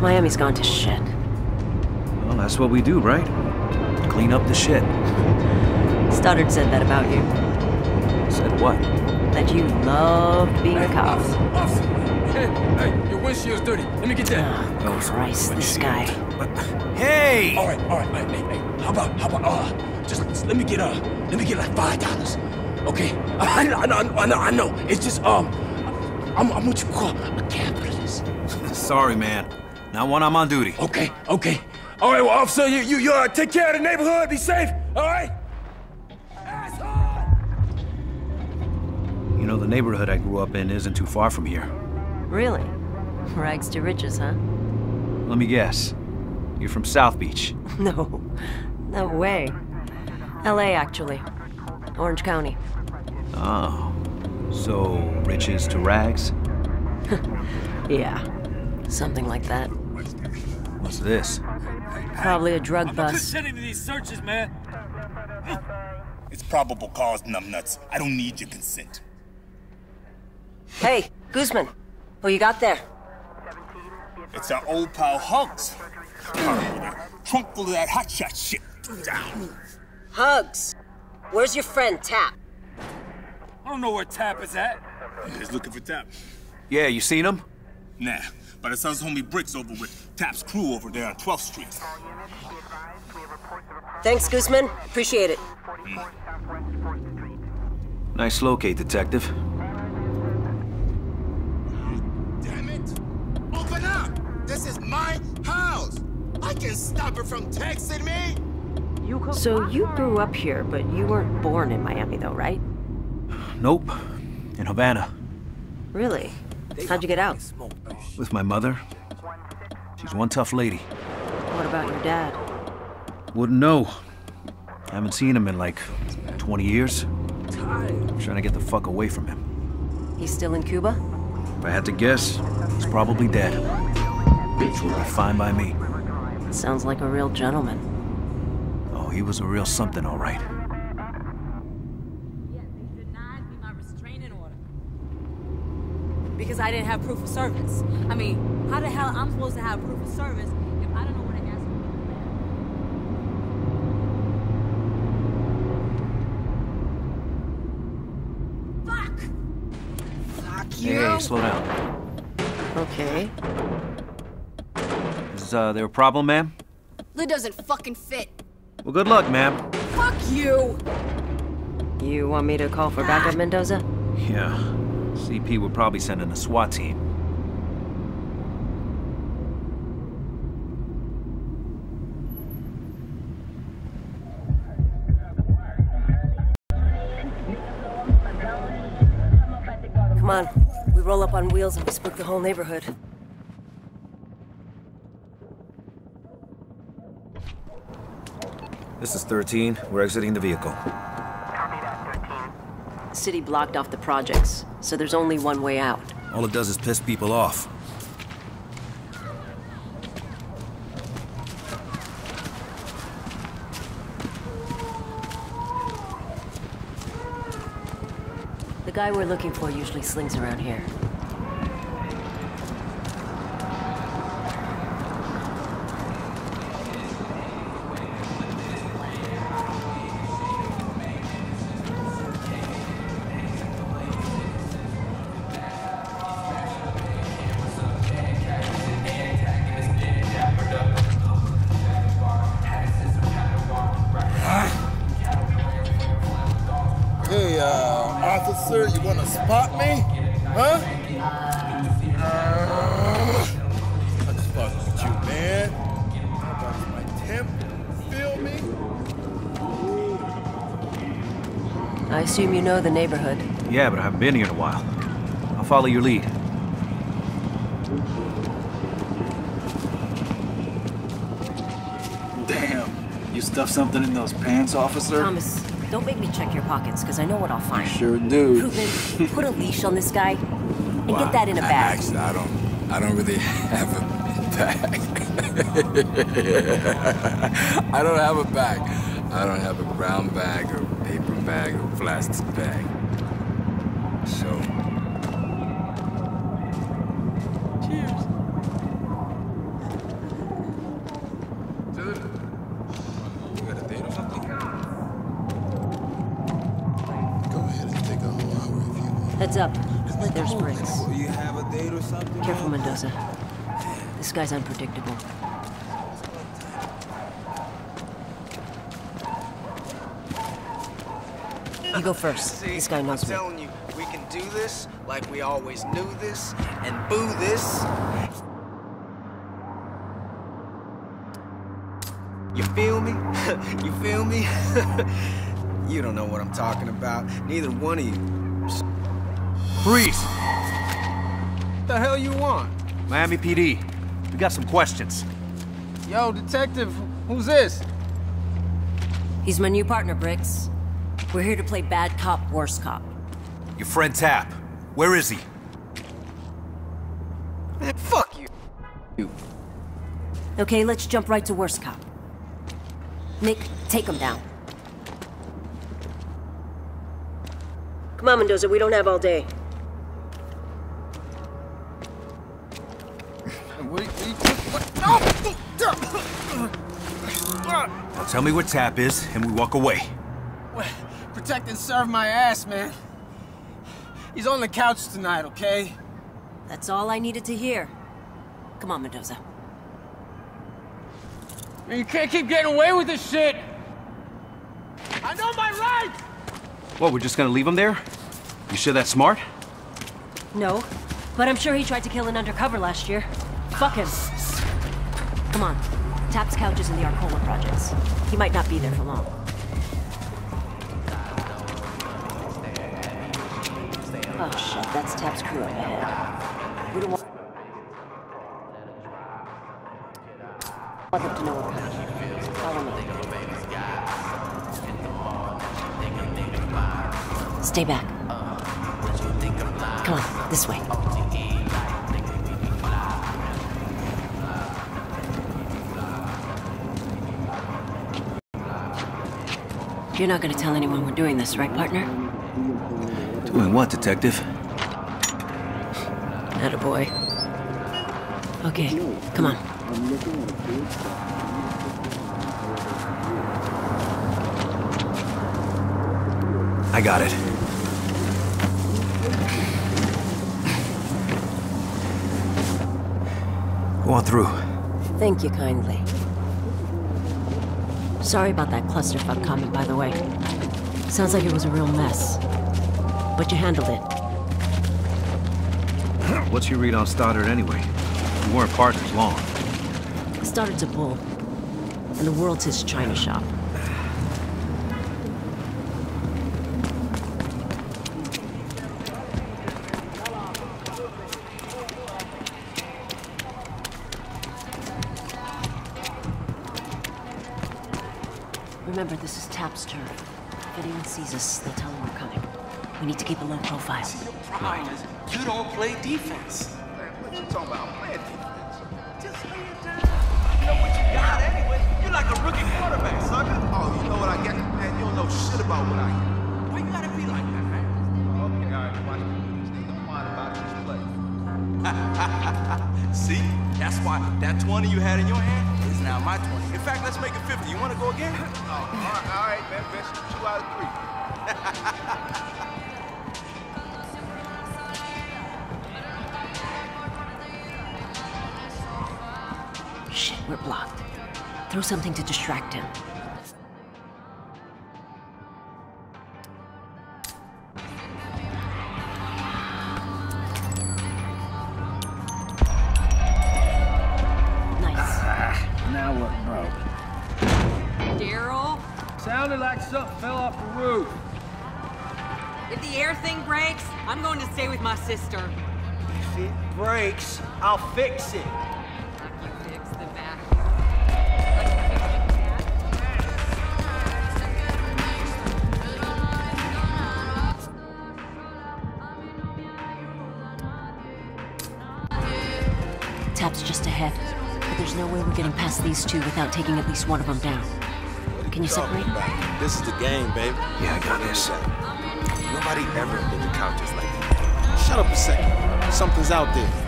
Miami's gone to shit. Well, that's what we do, right? Clean up the shit. Stoddard said that about you. Said what? That you loved being a cop. Hey, your windshield's dirty. Let me get that. Oh, Christ, this guy. Hey! All right. Hey, how about, just let me get like $5. Okay? I know. It's just, I'm what you call a capitalist. Sorry, man. Not when I'm on duty. Okay. All right, well, officer, you take care of the neighborhood. Be safe, all right? Asshole! You know, the neighborhood I grew up in isn't too far from here. Really? Rags to riches, huh? Let me guess. You're from South Beach. No way. LA, actually. Orange County. Oh. So, riches to rags? Yeah. Something like that. What's this? Probably a drug bust. Consenting to these searches, man. It's probable cause, numbnuts. I don't need your consent. Hey, Guzman. Who you got there? It's our old pal Hugs. Trunk full of that hotshot shit. Down. Hugs. Where's your friend, Tap? I don't know where Tap is at. He's looking for Tap. Yeah, you seen him? Nah, but I saw his homie Bricks over with Tap's crew over there on 12th Street. Thanks, Guzman. Appreciate it. Nice locate, detective. Damn it! Open up! This is my house! I can stop her from texting me! So you grew up here, but you weren't born in Miami, though, right? Nope. In Havana. Really? How'd you get out? With my mother. She's one tough lady. What about your dad? Wouldn't know. Haven't seen him in like 20 years. I'm trying to get the fuck away from him. He's still in Cuba? If I had to guess, he's probably dead. Which would be fine by me. Sounds like a real gentleman. Oh, he was a real something, all right. Because I didn't have proof of service. I mean, how the hell I'm supposed to have proof of service if I don't know where to ask for? Fuck! Fuck you! Hey, slow down. Okay. Is there a problem, ma'am? Lid doesn't fucking fit. Well, good luck, ma'am. Fuck you! You want me to call for backup, Mendoza? Yeah. CP would probably send in a SWAT team. Come on. We roll up on wheels and we spook the whole neighborhood. This is 13. We're exiting the vehicle. The city blocked off the projects, so there's only one way out. All it does is piss people off. The guy we're looking for usually slings around here. Hey, officer, you wanna spot me? Huh? I just fucking with you, man. That's my temp. Feel me? I assume you know the neighborhood. Yeah, but I haven't been here in a while. I'll follow your lead. Damn. You stuffed something in those pants, officer? Thomas, don't make me check your pockets, because I know what I'll find. Sure do. Krugman, put a leash on this guy, and get that in a bag. Actually, I don't really have a bag. I don't have a bag. I don't have a brown bag or paper bag or plastic bag. So. Cheers. Heads up. There's Briggs. You have a date or something? Careful, Mendoza. This guy's unpredictable. You go first. See, This guy knows I'm me. telling you, we can do this like we always knew this, and boo this. You feel me? You feel me? You don't know what I'm talking about. Neither one of you. Freeze! What the hell you want? Miami PD. We got some questions. Yo, detective, who's this? He's my new partner, Briggs. We're here to play bad cop, worse cop. Your friend Tap. Where is he? Man, fuck you. Okay, let's jump right to worse cop. Nick, take him down. Come on, Mendoza, we don't have all day. Now tell me where Tap is, and we walk away. Protect and serve my ass, man. He's on the couch tonight, okay? That's all I needed to hear. Come on, Mendoza. Man, you can't keep getting away with this shit! I know my rights! What, we're just gonna leave him there? You sure that's smart? No, but I'm sure he tried to kill an undercover last year. Fuck him. Come on. Tap's couch is in the Arcola projects. He might not be there for long. Oh shit, that's Tap's crew up ahead. We don't want them to know we're coming. Follow me. Stay back. Come on, this way. You're not gonna tell anyone we're doing this, right, partner? Doing what, detective? Attaboy. Okay, come on. I got it. Go on through. Thank you kindly. Sorry about that clusterfuck comment, by the way. Sounds like it was a real mess. But you handled it. What's your read on Stoddard anyway? We weren't partners long. Stoddard's a bull. And the world's his china shop. Remember, this is Tap's turn. If anyone sees us, they'll tell him we're coming. We need to keep a low profile. Right. You don't play defense. What you talking about? Playing defense? Just lay it down. You know what you got anyway. You're like a rookie quarterback, sucker. Oh, you know what I get? Man, you don't know shit about what I get. Why you gotta be like that, man? Okay, all right. Watch me. Stay the fun about this play. See? That's why that 20 you had in your hand is now my 20. In fact, let's make it 50. You want to go again? All right, man. Best 2 out of 3. Shit, we're blocked. Throw something to distract him. Nice. Now what, bro? Daryl, Sounded like something fell off the roof. if the air thing breaks, I'm going to stay with my sister. If it breaks, I'll fix it. Like you fix the vacuum. Tap's just ahead. But there's no way we're getting past these two without taking at least one of them down. Can you separate? This is the game, baby. Yeah, I got this. Nobody ever did the couches like that. Shut up a second. Something's out there.